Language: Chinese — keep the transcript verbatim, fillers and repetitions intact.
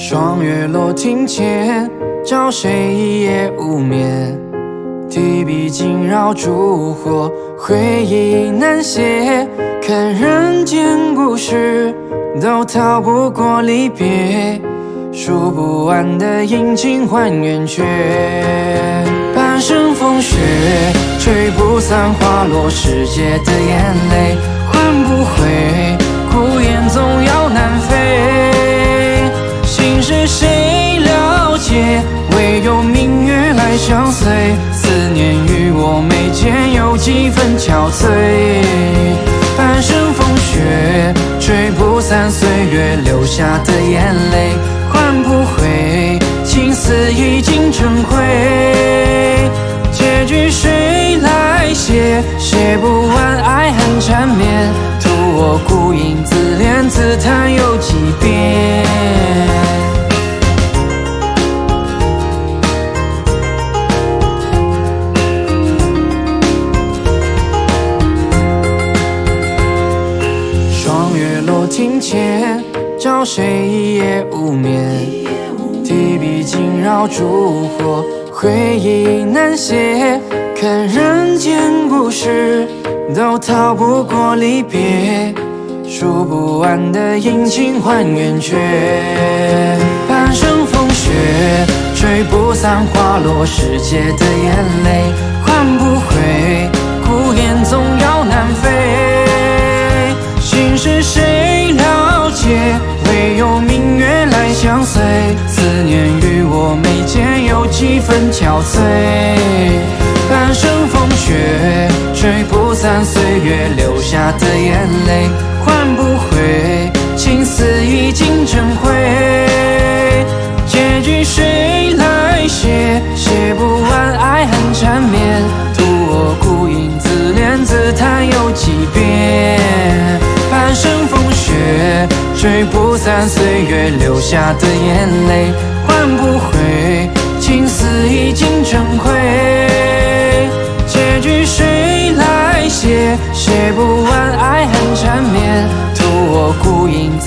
霜月落庭前，找谁一夜无眠？提笔惊扰烛火，回忆难写。看人间故事，都逃不过离别。数不完的阴晴换圆缺，半生风雪，吹不散花落世界的眼泪，换不回，孤雁总要南飞。心事谁了解？唯有明月来相随。思念与我眉间有几分憔悴。半生风雪，吹不散岁月留下的眼泪，换不回，情丝已经成灰。结局谁来写？写不完爱恨缠绵，图我孤影自怜自叹有几遍。庭前，找谁一夜无眠？提笔惊扰烛火，回忆难写。看人间故事，都逃不过离别。数不完的阴晴换圆缺，半生风雪，吹不散花落世界的眼泪，换不回，孤雁总要南飞。心事谁了解？唯有明月来相随。思念与我眉间有几分憔悴。半生风雪，吹不散岁月留下的眼泪，换不回，情丝已经成灰。结局谁来写？写不完爱恨缠绵，图我孤影自怜自叹有几遍。半生风雪，吹不散岁月留下的眼泪，换不回，情丝已经成灰。结局谁来写？写不完爱恨缠绵，图我孤影自